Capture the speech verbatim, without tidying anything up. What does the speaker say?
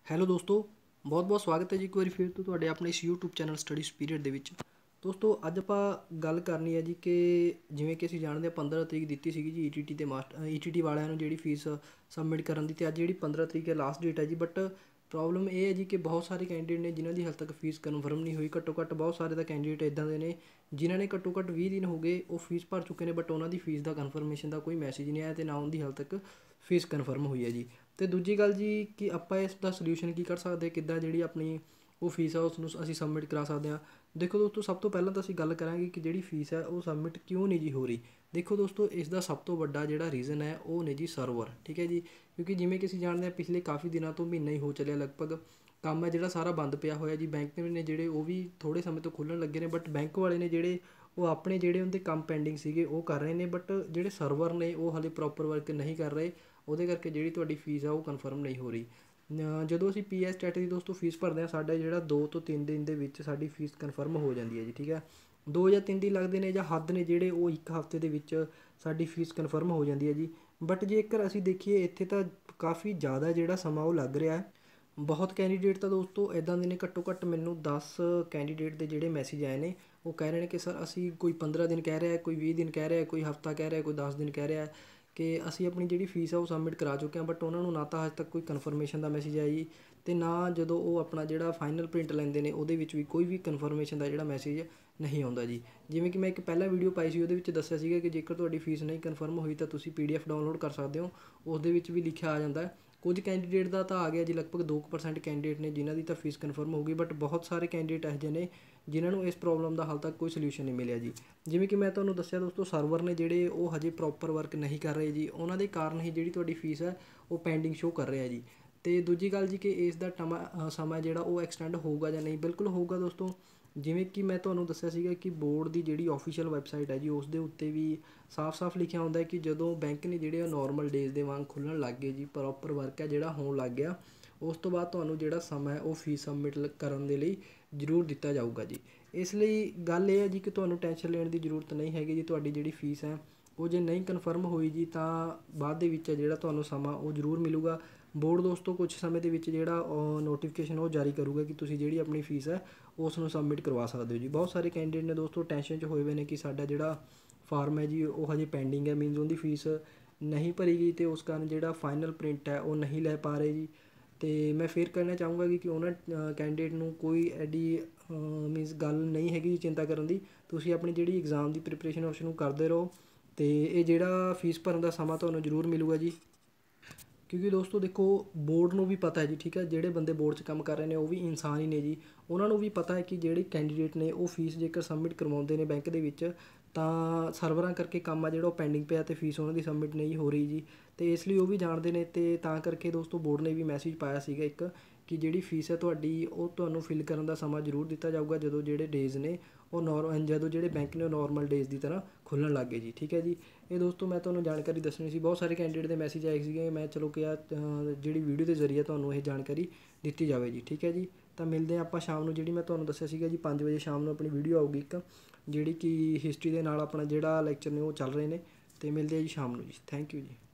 Hello ਦੋਸਤੋ, ਬਹੁਤ ਬਹੁਤ ਸਵਾਗਤ ਹੈ ਜੀ ਇੱਕ ਵਾਰੀ ਫਿਰ ਤੋਂ ਤੁਹਾਡੇ ਆਪਣੇ ਇਸ ਯੂਟਿਊਬ ਚੈਨਲ ਸਟੱਡੀ ਸਪੀਰੀਅਡ ਦੇ ਵਿੱਚ। ਦੋਸਤੋ ਅੱਜ ਆਪਾਂ ਗੱਲ ਕਰਨੀ ਹੈ ਜੀ ਕਿ ਜਿਵੇਂ ਕਿ ਅਸੀਂ ਜਾਣਦੇ ਹਾਂ ਪੰਦਰਾਂ ਤਰੀਕ ਦਿੱਤੀ ਸੀਗੀ ਜੀ ਈ ਟੀ ਟੀ ਅਤੇ ਮਾਸਟਰ ਈ ਟੀ ਟੀ ਵਾਲਿਆਂ ਨੂੰ ਜਿਹੜੀ ਫੀਸ ਸਬਮਿਟ ਕਰਨ ਦੀ, ਅਤੇ ਅੱਜ ਜਿਹੜੀ ਪੰਦਰਾਂ ਤਰੀਕ ਹੈ ਲਾਸਟ ਡੇਟ ਹੈ ਜੀ। ਬਟ ਪ੍ਰੋਬਲਮ ਇਹ ਹੈ ਜੀ ਕਿ ਬਹੁਤ ਸਾਰੇ ਕੈਂਡੀਡੇਟ ਨੇ ਜਿਨ੍ਹਾਂ ਦੀ ਹਾਲੇ ਤੱਕ ਫੀਸ ਕਨਫਰਮ ਨਹੀਂ ਹੋਈ। ਘੱਟੋ ਘੱਟ ਬਹੁਤ ਸਾਰੇ ਤਾਂ ਕੈਂਡੀਡੇਟ ਇੱਦਾਂ ਦੇ ਨੇ ਜਿਨ੍ਹਾਂ ਨੇ ਘੱਟੋ ਘੱਟ ਵੀਹ ਦਿਨ ਹੋ ਗਏ ਉਹ ਫੀਸ ਭਰ ਚੁੱਕੇ ਨੇ, ਬਟ ਉਹਨਾਂ ਦੀ ਫੀਸ ਦਾ ਕਨਫਰਮੇਸ਼ਨ ਦਾ ਕੋਈ ਮੈਸੇਜ ਨਹੀਂ ਆਇਆ ਅਤੇ ਨਾ ਉਹਨਾਂ ਦੀ ਹਾਲੇ ਤੱਕ ਫੀਸ ਕਨਫਰਮ ਹੋਈ ਹੈ ਜੀ। ਅਤੇ ਦੂਜੀ ਗੱਲ ਜੀ ਕਿ ਆਪਾਂ ਇਸ ਦਾ ਸਲਿਊਸ਼ਨ ਕੀ ਕਰ ਸਕਦੇ, ਕਿੱਦਾਂ ਜਿਹੜੀ ਆਪਣੀ ਉਹ ਫੀਸ ਆ ਉਸ ਨੂੰ ਅਸੀਂ ਸਬਮਿਟ ਕਰਾ ਸਕਦੇ ਹਾਂ। ਦੇਖੋ ਦੋਸਤੋ, ਸਭ ਤੋਂ ਪਹਿਲਾਂ ਤਾਂ ਅਸੀਂ ਗੱਲ ਕਰਾਂਗੇ ਕਿ ਜਿਹੜੀ ਫੀਸ ਹੈ ਉਹ ਸਬਮਿਟ ਕਿਉਂ ਨਹੀਂ ਜੀ ਹੋ ਰਹੀ। ਦੇਖੋ ਦੋਸਤੋ, ਇਸ ਦਾ ਸਭ ਤੋਂ ਵੱਡਾ ਜਿਹੜਾ ਰੀਜ਼ਨ ਹੈ ਉਹ ਨੇ ਜੀ ਸਰਵਰ, ਠੀਕ ਹੈ ਜੀ। ਕਿਉਂਕਿ ਜਿਵੇਂ ਕਿ ਅਸੀਂ ਜਾਣਦੇ ਹਾਂ ਪਿਛਲੇ ਕਾਫੀ ਦਿਨਾਂ ਤੋਂ, ਮਹੀਨਾ ਹੀ ਹੋ ਚੱਲਿਆ ਲਗਭਗ, ਕੰਮ ਹੈ ਜਿਹੜਾ ਸਾਰਾ ਬੰਦ ਪਿਆ ਹੋਇਆ ਜੀ। ਬੈਂਕ ਨੇ ਜਿਹੜੇ ਉਹ ਵੀ ਥੋੜ੍ਹੇ ਸਮੇਂ ਤੋਂ ਖੁੱਲ੍ਹਣ ਲੱਗੇ ਨੇ, ਬਟ ਬੈਂਕ ਵਾਲੇ ਨੇ ਜਿਹੜੇ ਉਹ ਆਪਣੇ ਜਿਹੜੇ ਉਹਦੇ ਕੰਮ ਪੈਂਡਿੰਗ ਸੀਗੇ ਉਹ ਕਰ ਰਹੇ ਨੇ, ਬਟ ਜਿਹੜੇ ਸਰਵਰ ਨੇ ਉਹ ਹਾਲੇ ਪ੍ਰੋਪਰ ਵਰਕ ਨਹੀਂ ਕਰ ਰਹੇ। ਉਹਦੇ ਕਰਕੇ ਜਿਹੜੀ ਤੁਹਾਡੀ ਫੀਸ ਆ ਉਹ ਕਨਫਰਮ ਨਹੀਂ ਹੋ ਰਹੀ। ਜਦੋਂ ਅਸੀਂ ਪੀ ਐਸ ਟੈਟ ਦੀ ਦੋਸਤੋ ਫੀਸ ਭਰਦੇ ਹਾਂ, ਸਾਡਾ ਜਿਹੜਾ ਦੋ ਤੋਂ ਤਿੰਨ ਦਿਨ ਦੇ ਵਿੱਚ ਸਾਡੀ ਫੀਸ ਕਨਫਰਮ ਹੋ ਜਾਂਦੀ ਹੈ ਜੀ, ਠੀਕ ਹੈ। ਦੋ ਜਾਂ ਤਿੰਨ ਦਿਨ ਲੱਗਦੇ ਨੇ ਜਾਂ ਹੱਦ ਨੇ ਜਿਹੜੇ ਉਹ ਇੱਕ ਹਫ਼ਤੇ ਦੇ ਵਿੱਚ ਸਾਡੀ ਫੀਸ ਕਨਫਰਮ ਹੋ ਜਾਂਦੀ ਹੈ ਜੀ। ਬਟ ਜੇਕਰ ਅਸੀਂ ਦੇਖੀਏ ਇੱਥੇ ਤਾਂ ਕਾਫੀ ਜ਼ਿਆਦਾ ਜਿਹੜਾ ਸਮਾਂ ਉਹ ਲੱਗ ਰਿਹਾ ਹੈ। ਬਹੁਤ ਕੈਂਡੀਡੇਟ ਤਾਂ ਦੋਸਤੋ ਇੱਦਾਂ ਦੇ ਨੇ, ਘੱਟੋ ਘੱਟ ਮੈਨੂੰ ਦਸ ਕੈਂਡੀਡੇਟ ਦੇ ਜਿਹੜੇ ਮੈਸੇਜ ਆਏ ਨੇ ਉਹ ਕਹਿ ਰਹੇ ਨੇ ਕਿ ਸਰ ਅਸੀਂ ਕੋਈ ਪੰਦਰਾਂ ਦਿਨ ਕਹਿ ਰਿਹਾ, ਕੋਈ ਵੀਹ ਦਿਨ ਕਹਿ ਰਿਹਾ, ਕੋਈ ਹਫ਼ਤਾ ਕਹਿ ਰਿਹਾ, ਕੋਈ ਦਸ ਦਿਨ ਕਹਿ ਰਿਹਾ ਕਿ ਅਸੀਂ ਆਪਣੀ ਜਿਹੜੀ ਫੀਸ ਆ ਉਹ ਸਬਮਿਟ ਕਰਾ ਚੁੱਕੇ ਹਾਂ, ਬਟ ਉਹਨਾਂ ਨੂੰ ਨਾ ਤਾਂ ਹਜੇ ਤੱਕ ਕੋਈ ਕਨਫਰਮੇਸ਼ਨ ਦਾ ਮੈਸੇਜ ਆਇਆ ਜੀ, ਅਤੇ ਨਾ ਜਦੋਂ ਉਹ ਆਪਣਾ ਜਿਹੜਾ ਫਾਈਨਲ ਪ੍ਰਿੰਟ ਲੈਂਦੇ ਨੇ ਉਹਦੇ ਵਿੱਚ ਵੀ ਕੋਈ ਵੀ ਕਨਫਰਮੇਸ਼ਨ ਦਾ ਜਿਹੜਾ ਮੈਸੇਜ ਨਹੀਂ ਆਉਂਦਾ ਜੀ। ਜਿਵੇਂ ਕਿ ਮੈਂ ਇੱਕ ਪਹਿਲਾਂ ਵੀਡੀਓ ਪਾਈ ਸੀ ਉਹਦੇ ਵਿੱਚ ਦੱਸਿਆ ਸੀਗਾ ਕਿ ਜੇਕਰ ਤੁਹਾਡੀ ਫੀਸ ਨਹੀਂ ਕਨਫਰਮ ਹੋਈ ਤਾਂ ਤੁਸੀਂ ਪੀ ਡੀ ਐਫ ਡਾਊਨਲੋਡ ਕਰ ਸਕਦੇ ਹੋ, ਉਹਦੇ ਵਿੱਚ ਵੀ ਲਿਖਿਆ ਆ ਜਾਂਦਾ ਹੈ। ਕੁਝ ਕੈਂਡੀਡੇਟ ਦਾ ਤਾਂ ਆ ਗਿਆ ਜੀ, ਲਗਭਗ ਦੋ ਕੁ ਪਰਸੈਂਟ ਕੈਂਡੀਡੇਟ ਨੇ ਜਿਨ੍ਹਾਂ ਦੀ ਤਾਂ ਫੀਸ ਕਨਫਰਮ ਹੋ ਗਈ, ਬਟ ਬਹੁਤ ਸਾਰੇ ਕੈਂਡੀਡੇਟ ਇਹੋ ਜਿਹੇ ਨੇ ਜਿਨ੍ਹਾਂ ਨੂੰ ਇਸ ਪ੍ਰੋਬਲਮ ਦਾ ਹਾਲੇ ਤੱਕ ਕੋਈ ਸਲਿਊਸ਼ਨ ਨਹੀਂ ਮਿਲਿਆ ਜੀ। ਜਿਵੇਂ ਕਿ ਮੈਂ ਤੁਹਾਨੂੰ ਦੱਸਿਆ ਦੋਸਤੋ, ਸਰਵਰ ਨੇ ਜਿਹੜੇ ਉਹ ਹਜੇ ਪ੍ਰੋਪਰ ਵਰਕ ਨਹੀਂ ਕਰ ਰਹੇ ਜੀ, ਉਹਨਾਂ ਦੇ ਕਾਰਨ ਹੀ ਜਿਹੜੀ ਤੁਹਾਡੀ ਫੀਸ ਹੈ ਉਹ ਪੈਂਡਿੰਗ ਸ਼ੋਅ ਕਰ ਰਿਹਾ ਜੀ। ਅਤੇ ਦੂਜੀ ਗੱਲ ਜੀ ਕਿ ਇਸ ਦਾ ਟਮਾ ਸਮਾਂ ਜਿਹੜਾ ਉਹ ਐਕਸਟੈਂਡ ਹੋਊਗਾ ਜਾਂ ਨਹੀਂ, ਬਿਲਕੁਲ ਹੋਊਗਾ ਦੋਸਤੋ। ਜਿਵੇਂ ਕਿ ਮੈਂ ਤੁਹਾਨੂੰ ਦੱਸਿਆ ਸੀਗਾ ਕਿ ਬੋਰਡ ਦੀ ਜਿਹੜੀ ਔਫੀਸ਼ੀਅਲ ਵੈੱਬਸਾਈਟ ਹੈ ਜੀ ਉਸ ਦੇ ਉੱਤੇ ਵੀ ਸਾਫ਼ ਸਾਫ਼ ਲਿਖਿਆ ਹੁੰਦਾ ਹੈ ਕਿ ਜਦੋਂ ਬੈਂਕ ਨੇ ਜਿਹੜੇ ਨੋਰਮਲ ਡੇਜ਼ ਦੇ ਵਾਂਗ ਖੁੱਲ੍ਹਣ ਲੱਗ ਗਏ ਜੀ, ਪ੍ਰੋਪਰ ਵਰਕ ਹੈ ਜਿਹੜਾ ਹੋਣ ਲੱਗ ਗਿਆ, ਉਸ ਤੋਂ ਬਾਅਦ ਤੁਹਾਨੂੰ ਜਿਹੜਾ ਸਮਾਂ ਹੈ ਉਹ ਫੀਸ ਸਬਮਿਟ ਕਰਨ ਦੇ ਲਈ ਜ਼ਰੂਰ ਦਿੱਤਾ ਜਾਊਗਾ ਜੀ। ਇਸ ਲਈ ਗੱਲ ਇਹ ਹੈ ਜੀ ਕਿ ਤੁਹਾਨੂੰ ਟੈਨਸ਼ਨ ਲੈਣ ਦੀ ਜ਼ਰੂਰਤ ਨਹੀਂ ਹੈਗੀ ਜੀ। ਤੁਹਾਡੀ ਜਿਹੜੀ ਫੀਸ ਹੈ ਉਹ ਜੇ ਨਹੀਂ ਕਨਫਰਮ ਹੋਈ ਜੀ ਤਾਂ ਬਾਅਦ ਦੇ ਵਿੱਚ ਜਿਹੜਾ ਤੁਹਾਨੂੰ ਸਮਾਂ ਉਹ ਜ਼ਰੂਰ ਮਿਲੂਗਾ। ਬੋਰਡ ਦੋਸਤੋ ਕੁਛ ਸਮੇਂ ਦੇ ਵਿੱਚ ਜਿਹੜਾ ਨੋਟੀਫਿਕੇਸ਼ਨ ਉਹ ਜਾਰੀ ਕਰੂਗਾ ਕਿ ਤੁਸੀਂ ਜਿਹੜੀ ਆਪਣੀ ਫੀਸ ਹੈ ਉਸ ਨੂੰ ਸਬਮਿਟ ਕਰਵਾ ਸਕਦੇ ਹੋ ਜੀ। ਬਹੁਤ ਸਾਰੇ ਕੈਂਡੀਡੇਟ ਨੇ ਦੋਸਤੋ ਟੈਨਸ਼ਨ 'ਚ ਹੋਏ ਹੋਏ ਨੇ ਕਿ ਸਾਡਾ ਜਿਹੜਾ ਫਾਰਮ ਹੈ ਜੀ ਉਹ ਹਜੇ ਪੈਂਡਿੰਗ ਹੈ, ਮੀਨਜ਼ ਉਹਦੀ ਫੀਸ ਨਹੀਂ ਭਰੀ ਗਈ ਅਤੇ ਉਸ ਕਾਰਨ ਜਿਹੜਾ ਫਾਈਨਲ ਪ੍ਰਿੰਟ ਹੈ ਉਹ ਨਹੀਂ ਲੈ ਪਾ ਰਹੇ ਜੀ। ਅਤੇ ਮੈਂ ਫਿਰ ਕਹਿਣਾ ਚਾਹੂੰਗਾ ਕਿ ਉਹਨਾਂ ਕੈਂਡੀਡੇਟ ਨੂੰ ਕੋਈ ਐਡੀ ਮੀਨਜ਼ ਗੱਲ ਨਹੀਂ ਹੈਗੀ ਜੀ ਚਿੰਤਾ ਕਰਨ ਦੀ। ਤੁਸੀਂ ਆਪਣੀ ਜਿਹੜੀ ਐਗਜ਼ਾਮ ਦੀ ਪ੍ਰੀਪਰੇਸ਼ਨ ਉਸ ਨੂੰ ਕਰਦੇ ਰਹੋ, ਅਤੇ ਇਹ ਜਿਹੜਾ ਫੀਸ ਭਰਨ ਦਾ ਸਮਾਂ ਤੁਹਾਨੂੰ ਜ਼ਰੂਰ ਮਿਲੂਗਾ ਜੀ। ਕਿਉਂਕਿ ਦੋਸਤੋ ਦੇਖੋ, ਬੋਰਡ ਨੂੰ ਵੀ ਪਤਾ ਹੈ ਜੀ, ਠੀਕ ਹੈ, ਜਿਹੜੇ ਬੰਦੇ ਬੋਰਡ 'ਚ ਕੰਮ ਕਰ ਰਹੇ ਨੇ ਉਹ ਵੀ ਇਨਸਾਨ ਹੀ ਨੇ ਜੀ। ਉਹਨਾਂ ਨੂੰ ਵੀ ਪਤਾ ਹੈ ਕਿ ਜਿਹੜੇ ਕੈਂਡੀਡੇਟ ਨੇ ਉਹ ਫੀਸ ਜੇਕਰ ਸਬਮਿਟ ਕਰਵਾਉਂਦੇ ਨੇ ਬੈਂਕ ਦੇ ਵਿੱਚ ਤਾਂ ਸਰਵਰਾਂ ਕਰਕੇ ਕੰਮ ਆ ਜਿਹੜਾ ਉਹ ਪੈਂਡਿੰਗ ਪਿਆ ਅਤੇ ਫੀਸ ਉਹਨਾਂ ਦੀ ਸਬਮਿਟ ਨਹੀਂ ਹੋ ਰਹੀ ਜੀ। ਅਤੇ ਇਸ ਲਈ ਉਹ ਵੀ ਜਾਣਦੇ ਨੇ, ਅਤੇ ਤਾਂ ਕਰਕੇ ਦੋਸਤੋ ਬੋਰਡ ਨੇ ਵੀ ਮੈਸੇਜ ਪਾਇਆ ਸੀਗਾ ਇੱਕ ਕਿ ਜਿਹੜੀ ਫੀਸ ਹੈ ਤੁਹਾਡੀ ਉਹ ਤੁਹਾਨੂੰ ਫਿਲ ਕਰਨ ਦਾ ਸਮਾਂ ਜ਼ਰੂਰ ਦਿੱਤਾ ਜਾਊਗਾ ਜਦੋਂ ਜਿਹੜੇ ਡੇਜ਼ ਨੇ ਉਹ ਨੋਰ ਜਦੋਂ ਜਿਹੜੇ ਬੈਂਕ ਨੇ ਉਹ ਨੋਰਮਲ ਡੇਜ਼ ਦੀ ਤਰ੍ਹਾਂ ਖੁੱਲ੍ਹਣ ਲੱਗ ਗਏ ਜੀ, ਠੀਕ ਹੈ ਜੀ। ਇਹ ਦੋਸਤੋ ਮੈਂ ਤੁਹਾਨੂੰ ਜਾਣਕਾਰੀ ਦੱਸਣੀ ਸੀ। ਬਹੁਤ ਸਾਰੇ ਕੈਂਡੀਡੇਟ ਦੇ ਮੈਸੇਜ ਆਏ ਸੀਗੇ, ਮੈਂ ਚਲੋ ਕਿਹਾ ਜਿਹੜੀ ਵੀਡੀਓ ਦੇ ਜ਼ਰੀਏ ਤੁਹਾਨੂੰ ਇਹ ਜਾਣਕਾਰੀ ਦਿੱਤੀ ਜਾਵੇ ਜੀ, ਠੀਕ ਹੈ ਜੀ। ਤਾਂ ਮਿਲਦੇ ਹਾਂ ਆਪਾਂ ਸ਼ਾਮ ਨੂੰ, ਜਿਹੜੀ ਮੈਂ ਤੁਹਾਨੂੰ ਦੱਸਿਆ ਸੀਗਾ ਜੀ ਪੰਜ ਵਜੇ ਸ਼ਾਮ ਨੂੰ ਆਪਣੀ ਵੀਡੀਓ ਆਊਗੀ ਇੱਕ, ਜਿਹੜੀ ਕਿ ਹਿਸਟਰੀ ਦੇ ਨਾਲ ਆਪਣਾ ਜਿਹੜਾ ਲੈਕਚਰ ਨੇ ਉਹ ਚੱਲ ਰਹੇ ਨੇ, ਅਤੇ ਮਿਲਦੇ ਹਾਂ ਜੀ ਸ਼ਾਮ ਨੂੰ ਜੀ। ਥੈਂਕ ਯੂ ਜੀ।